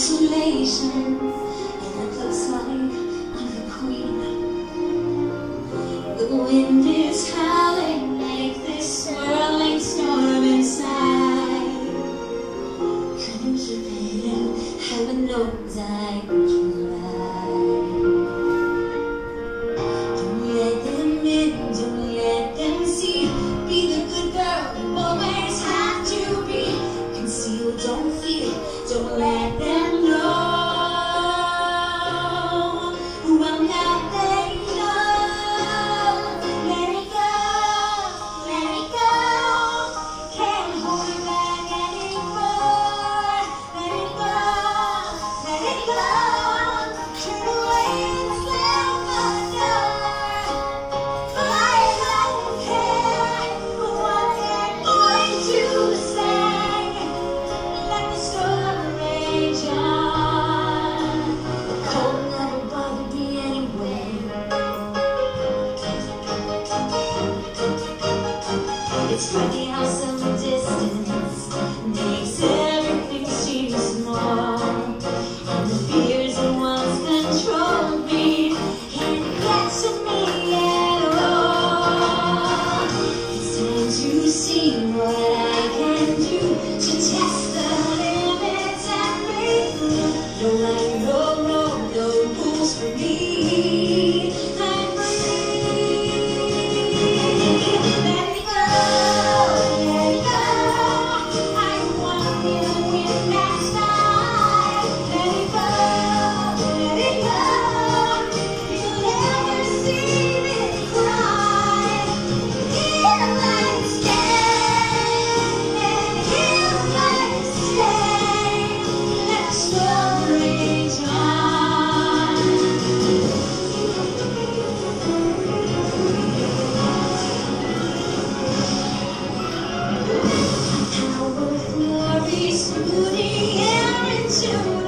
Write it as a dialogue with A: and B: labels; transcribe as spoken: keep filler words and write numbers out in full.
A: consolation, and it looks like I'm the queen. The wind is howling like this swirling storm inside. Couldn't keep it out, heaven knows I could try. Don't let them in, don't let them see. Be the good girl you always have to be. Conceal, don't feel, don't let them know who I'm not letting go. Let it go, let it go. Can't hold it back anymore. Let it go, let it go. Turn away and slam the door. I don't care what they're going to say. Let the storm rage on. The cold never bothered me anyway. It's funny how some distance makes everything seem small. And the fears that once controlled me can't get to me at all. It's time to see what I can do to test the limits and break through. No line, no road, no rules for me. I'm free. Let it go, let it go. I want you in that sky. Let it go, let it go. You'll never see me cry. He'll let it stay, he'll let it stay. Let the storm rage on. Power, glory, smoothing air into